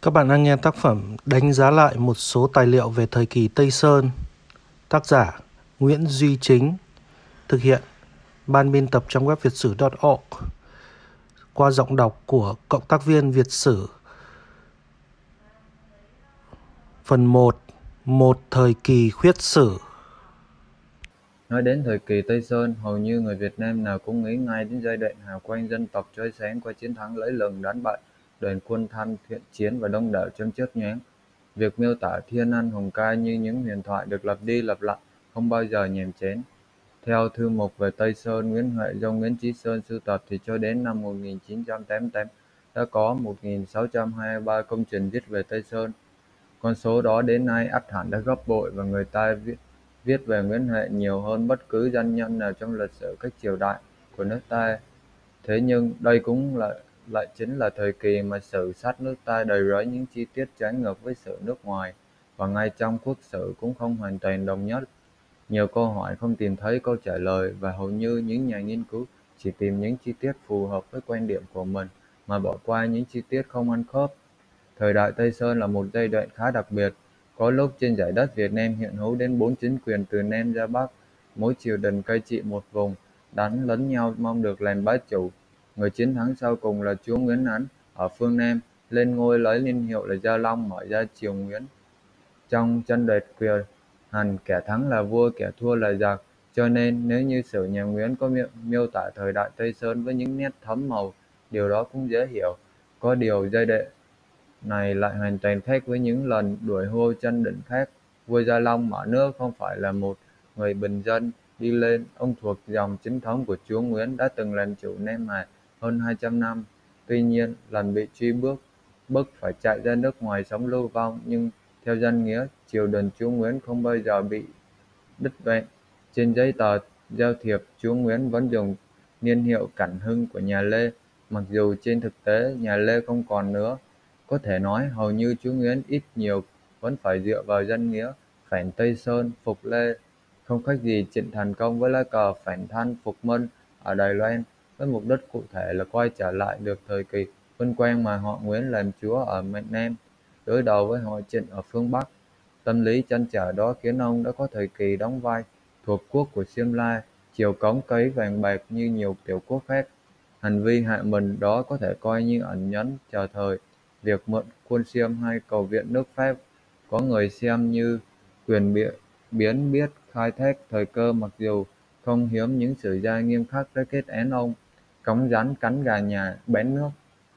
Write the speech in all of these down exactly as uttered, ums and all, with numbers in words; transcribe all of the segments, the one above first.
Các bạn đang nghe tác phẩm đánh giá lại một số tài liệu về thời kỳ Tây Sơn. Tác giả Nguyễn Duy Chính. Thực hiện Ban biên tập trang web việt sử chấm org qua giọng đọc của cộng tác viên Việt Sử. Phần một. Một thời kỳ khuyết sử. Nói đến thời kỳ Tây Sơn, hầu như người Việt Nam nào cũng nghĩ ngay đến giai đoạn hào quang dân tộc chói sáng qua chiến thắng lẫy lừng đánh bại đoàn quân Thanh thiện chiến và đông đảo trong chớp nhoáng. Việc miêu tả thiên anh hùng ca như những huyền thoại được lặp đi lặp lại, không bao giờ nhàm chán. Theo thư mục về Tây Sơn Nguyễn Huệ do Nguyễn Chí Sơn sưu tập thì cho đến năm một nghìn chín trăm tám mươi tám đã có một nghìn sáu trăm hai mươi ba công trình viết về Tây Sơn. Con số đó đến nay ắt hẳn đã gấp bội và người ta viết viết về Nguyễn Huệ nhiều hơn bất cứ danh nhân nào trong lịch sử các triều đại của nước ta. Thế nhưng đây cũng là lại chính là thời kỳ mà sử sách nước ta đầy rẫy những chi tiết trái ngược với sử nước ngoài, và ngay trong quốc sử cũng không hoàn toàn đồng nhất. Nhiều câu hỏi không tìm thấy câu trả lời, và hầu như những nhà nghiên cứu chỉ tìm những chi tiết phù hợp với quan điểm của mình mà bỏ qua những chi tiết không ăn khớp. Thời đại Tây Sơn là một giai đoạn khá đặc biệt. Có lúc trên giải đất Việt Nam hiện hữu đến bốn chính quyền từ Nam ra Bắc, mỗi triều đình cai trị một vùng, đánh lấn nhau mong được làm bá chủ. Người chiến thắng sau cùng là chúa Nguyễn Ánh ở phương Nam, lên ngôi lấy niên hiệu là Gia Long, mở ra triều Nguyễn. Trong tranh đoạt quyền hành, kẻ thắng là vua, kẻ thua là giặc, cho nên nếu như sử nhà Nguyễn có miêu, miêu tả thời đại Tây Sơn với những nét thấm màu, điều đó cũng dễ hiểu. Có điều giai đoạn này lại hoàn toàn khác với những lần đuổi hô tranh định khác. Vua Gia Long mở nước không phải là một người bình dân đi lên, ông thuộc dòng chính thống của chúa Nguyễn đã từng làm chủ Nam Hà hơn hai trăm năm. Tuy nhiên, lần bị truy bước bức phải chạy ra nước ngoài sống lưu vong, nhưng theo danh nghĩa, triều đình chúa Nguyễn không bao giờ bị đứt đoạn. Trên giấy tờ giao thiệp, chúa Nguyễn vẫn dùng niên hiệu Cảnh Hưng của nhà Lê, mặc dù trên thực tế nhà Lê không còn nữa. Có thể nói hầu như chúa Nguyễn ít nhiều vẫn phải dựa vào danh nghĩa phản Tây Sơn, phục Lê, không khác gì Trịnh Thành Công với lá cờ phản Thanh, phục Minh ở Đài Loan, với mục đích cụ thể là quay trở lại được thời kỳ vinh quang mà họ Nguyễn làm chúa ở miền Nam, đối đầu với họ Trịnh ở phương Bắc. Tâm lý trăn trở đó khiến ông đã có thời kỳ đóng vai thuộc quốc của Xiêm La, triều cống cấy vàng bạc như nhiều tiểu quốc khác. Hành vi hạ mình đó có thể coi như ẩn nhẫn chờ thời việc mượn quân Xiêm hay cầu viện nước Pháp. Có người xem như quyền biện biến biết khai thác thời cơ, mặc dù không hiếm những sử gia nghiêm khắc đã kết án ông cóng rắn cắn gà nhà bén nước.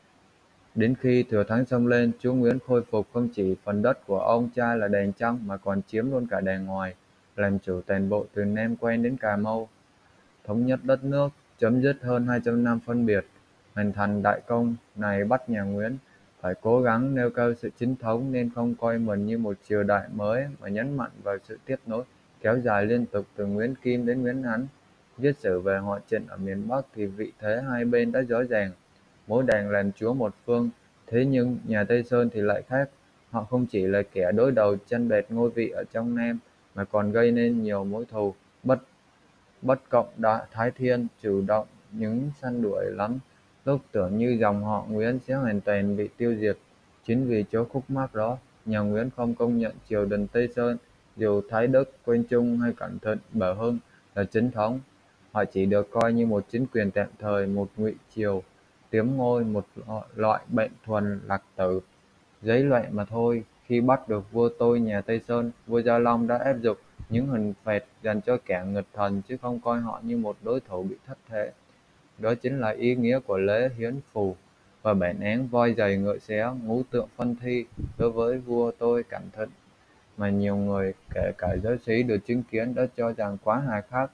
Đến khi thừa thắng xông lên, chúa Nguyễn khôi phục không chỉ phần đất của ông cha là đền trong mà còn chiếm luôn cả đền ngoài, làm chủ toàn bộ từ Nam Quen đến Cà Mau, thống nhất đất nước, chấm dứt hơn hai trăm năm phân biệt. Hoàn thành đại công này bắt nhà Nguyễn phải cố gắng nêu cao sự chính thống, nên không coi mình như một triều đại mới mà nhấn mạnh vào sự tiếp nối kéo dài liên tục từ Nguyễn Kim đến Nguyễn Ánh. Viết sử về họ Trịnh ở miền Bắc thì vị thế hai bên đã rõ ràng, mỗi đảng làm chúa một phương. Thế nhưng nhà Tây Sơn thì lại khác, họ không chỉ là kẻ đối đầu tranh đoạt ngôi vị ở trong Nam mà còn gây nên nhiều mối thù. Bất bất cộng đã Thái Thiên chủ động những săn đuổi lắm, lúc tưởng như dòng họ Nguyễn sẽ hoàn toàn bị tiêu diệt. Chính vì chỗ khúc mắc đó, nhà Nguyễn không công nhận triều đình Tây Sơn, dù Thái Đức, Quang Trung hay Cẩn Thận, Bảo Hưng là chính thống. Họ chỉ được coi như một chính quyền tạm thời, một ngụy triều tiếm ngôi, một loại bệnh thuần lạc tử, giấy loạn mà thôi. Khi bắt được vua tôi nhà Tây Sơn, vua Gia Long đã áp dụng những hình phạt dành cho kẻ nghịch thần, chứ không coi họ như một đối thủ bị thất thế. Đó chính là ý nghĩa của lễ hiến phù và bản án voi giày ngựa xé, ngũ tượng phân thi đối với vua tôi cẩn thận, mà nhiều người, kể cả giáo sĩ được chứng kiến, đã cho rằng quá hà khắc.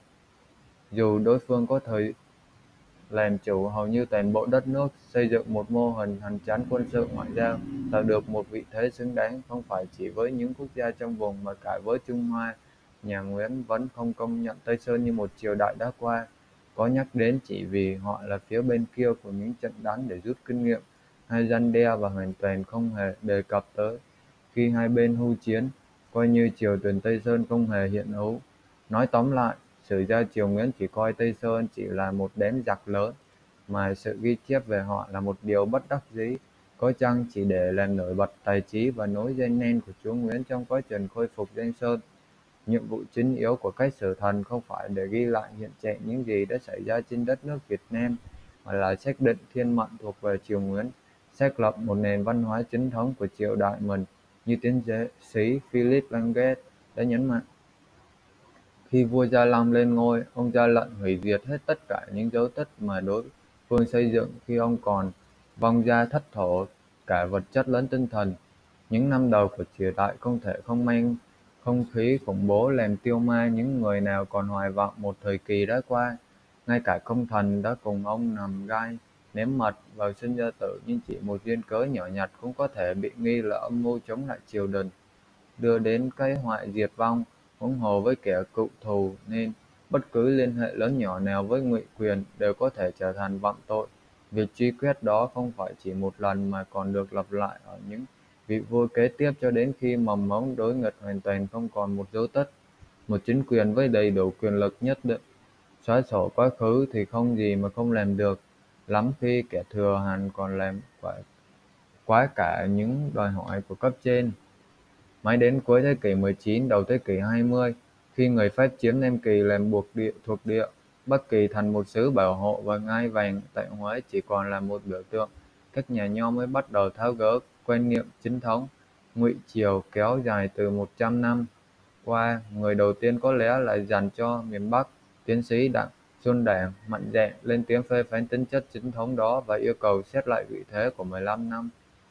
Dù đối phương có thời làm chủ hầu như toàn bộ đất nước, xây dựng một mô hình hành chánh quân sự ngoại giao, tạo được một vị thế xứng đáng không phải chỉ với những quốc gia trong vùng mà cả với Trung Hoa, nhà Nguyễn vẫn không công nhận Tây Sơn như một triều đại đã qua. Có nhắc đến chỉ vì họ là phía bên kia của những trận đánh để rút kinh nghiệm hay răn đe, và hoàn toàn không hề đề cập tới khi hai bên hưu chiến, coi như triều đình Tây Sơn không hề hiện hữu. Nói tóm lại, sử gia triều Nguyễn chỉ coi Tây Sơn chỉ là một đám giặc lớn, mà sự ghi chép về họ là một điều bất đắc dĩ. có chăng chỉ để làm nổi bật tài trí và nối dây nên của chúa Nguyễn trong quá trình khôi phục Danh Sơn. Nhiệm vụ chính yếu của cách sử thần không phải để ghi lại hiện trạng những gì đã xảy ra trên đất nước Việt Nam, mà là xác định thiên mệnh thuộc về triều Nguyễn, xác lập một nền văn hóa chính thống của triều đại mình, như tiến sĩ Philip Langet đã nhấn mạnh. Khi vua Gia Long lên ngôi, ông ra lệnh hủy diệt hết tất cả những dấu tích mà đối phương xây dựng khi ông còn, vong gia thất thổ cả vật chất lẫn tinh thần. Những năm đầu của triều đại không thể không mang không khí khủng bố làm tiêu ma những người nào còn hoài vọng một thời kỳ đã qua. Ngay cả công thần đã cùng ông nằm gai nếm mật vào sinh ra tử, nhưng chỉ một duyên cớ nhỏ nhặt cũng có thể bị nghi là âm mưu chống lại triều đình, đưa đến cái hoại diệt vong, huống hồ với kẻ cựu thù, nên bất cứ liên hệ lớn nhỏ nào với Ngụy quyền đều có thể trở thành vọng tội. Việc truy quét đó không phải chỉ một lần mà còn được lặp lại ở những vị vua kế tiếp cho đến khi mầm mống đối nghịch hoàn toàn không còn một dấu tích. Một chính quyền với đầy đủ quyền lực nhất định xóa sổ quá khứ thì không gì mà không làm được, lắm khi kẻ thừa hành còn làm quá, quá cả những đòi hỏi của cấp trên. Mãi đến cuối thế kỷ mười chín, đầu thế kỷ hai mươi, khi người Pháp chiếm Nam Kỳ làm buộc địa thuộc địa, Bắc Kỳ thành một xứ bảo hộ và ngai vàng tại Huế chỉ còn là một biểu tượng, các nhà nho mới bắt đầu tháo gỡ quan niệm chính thống Ngụy triều kéo dài từ một trăm năm qua. Người đầu tiên có lẽ là dành cho miền Bắc, tiến sĩ Đặng Xuân Đảng mạnh dạn lên tiếng phê phán tính chất chính thống đó và yêu cầu xét lại vị thế của mười lăm năm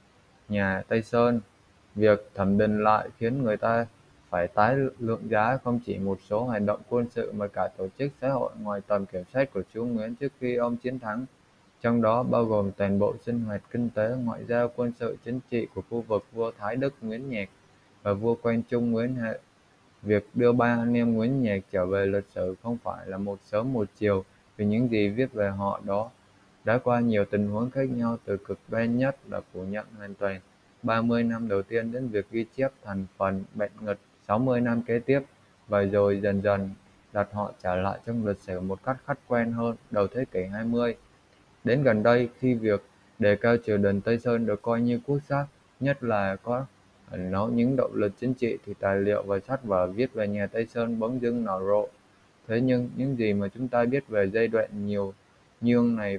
nhà Tây Sơn. Việc thẩm định lại khiến người ta phải tái lượng giá không chỉ một số hành động quân sự mà cả tổ chức xã hội ngoài tầm kiểm soát của chúa Nguyễn trước khi ông chiến thắng, trong đó bao gồm toàn bộ sinh hoạt kinh tế, ngoại giao, quân sự, chính trị của khu vực vua Thái Đức Nguyễn Nhạc và vua Quang Trung Nguyễn Hệ. Việc đưa ba anh em Nguyễn Nhạc trở về lịch sử không phải là một sớm một chiều, vì những gì viết về họ đó đã qua nhiều tình huống khác nhau, từ cực đoan nhất là phủ nhận hoàn toàn ba mươi năm đầu tiên đến việc ghi chép thành phần bệnh nghịch sáu mươi năm kế tiếp, và rồi dần dần đặt họ trở lại trong lịch sử một cách khách quan hơn đầu thế kỷ hai mươi. Đến gần đây, khi việc đề cao triều đình Tây Sơn được coi như quốc sắc, nhất là có ẩn náu những động lực chính trị, thì tài liệu và sách vở viết về nhà Tây Sơn bỗng dưng nở rộ. Thế nhưng những gì mà chúng ta biết về giai đoạn nhiều nhương này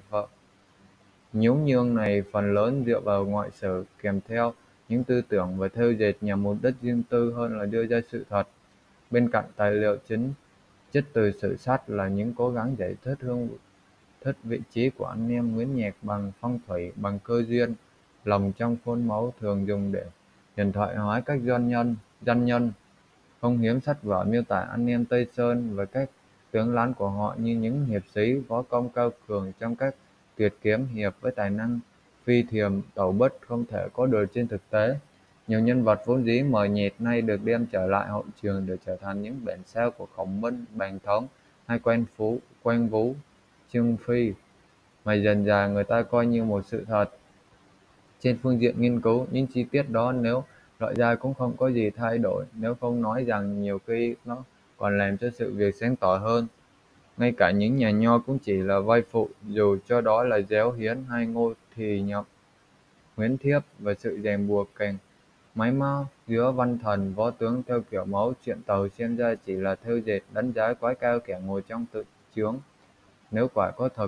nhiễu nhương này phần lớn dựa vào ngoại sử, kèm theo những tư tưởng và thêu dệt nhằm mục đích riêng tư hơn là đưa ra sự thật. Bên cạnh tài liệu chính trích từ sử sách là những cố gắng giải thích hương thích vị trí của anh em Nguyễn Nhạc bằng phong thủy, bằng cơ duyên, lồng trong khuôn mẫu thường dùng để huyền thoại hóa các doanh nhân, danh nhân. Không hiếm sách vở miêu tả anh em Tây Sơn và các tướng lãnh của họ như những hiệp sĩ võ công cao cường trong các tuyệt kiếm hiệp với tài năng phi thiềm tẩu bích không thể có được trên thực tế. Nhiều nhân vật vốn dĩ mờ nhạt nay được đem trở lại hậu trường để trở thành những bản sao của Khổng Minh, Bàn Thống hay Quan Phú, Quan Vũ, Trương Phi, mà dần dà người ta coi như một sự thật. Trên phương diện nghiên cứu, những chi tiết đó nếu loại ra cũng không có gì thay đổi, nếu không nói rằng nhiều khi nó còn làm cho sự việc sáng tỏ hơn. Ngay cả những nhà nho cũng chỉ là vai phụ, dù cho đó là Giáo Hiến hay Ngô Thì Nhậm, Nguyễn Thiếp, và sự ràng buộc càng máy móc giữa văn thần võ tướng theo kiểu mẫu truyện tàu xem ra chỉ là thêu dệt đánh giá quá cao kẻ ngồi trong tự chướng. Nếu quả có thật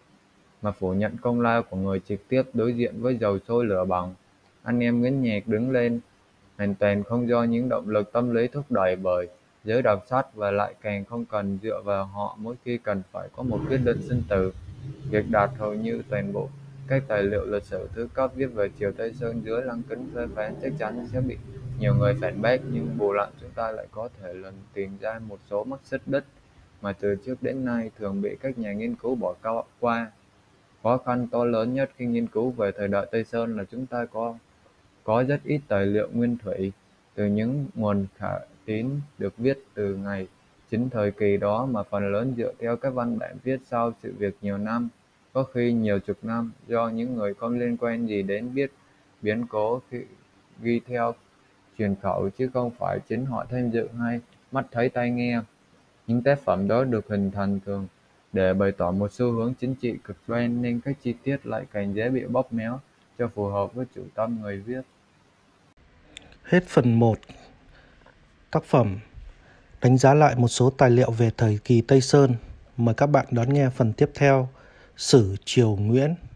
mà phủ nhận công lao của người trực tiếp đối diện với dầu sôi lửa bỏng, anh em Nguyễn Nhạc đứng lên hoàn toàn không do những động lực tâm lý thúc đẩy bởi giới đọc sách, và lại càng không cần dựa vào họ mỗi khi cần phải có một quyết định sinh tử. Việc đặt hầu như toàn bộ các tài liệu lịch sử thứ cấp viết về triều Tây Sơn dưới lăng kính phê phán chắc chắn sẽ bị nhiều người phản bác, nhưng bù lại chúng ta lại có thể lần tìm ra một số mắc xích đích mà từ trước đến nay thường bị các nhà nghiên cứu bỏ qua. Khó khăn to lớn nhất khi nghiên cứu về thời đại Tây Sơn là chúng ta có có rất ít tài liệu nguyên thủy từ những nguồn khả tín được viết từ ngày chính thời kỳ đó, mà phần lớn dựa theo các văn bản viết sau sự việc nhiều năm, có khi nhiều chục năm, do những người không liên quan gì đến biết biến cố khi ghi theo truyền khẩu, chứ không phải chính họ tham dự hay mắt thấy tai nghe. Những tác phẩm đó được hình thành thường để bày tỏ một xu hướng chính trị cực đoan, nên các chi tiết lại càng dễ bị bóp méo cho phù hợp với chủ tâm người viết. Hết phần một. Tác phẩm đánh giá lại một số tài liệu về thời kỳ Tây Sơn. Mời các bạn đón nghe phần tiếp theo, Sử Triều Nguyễn.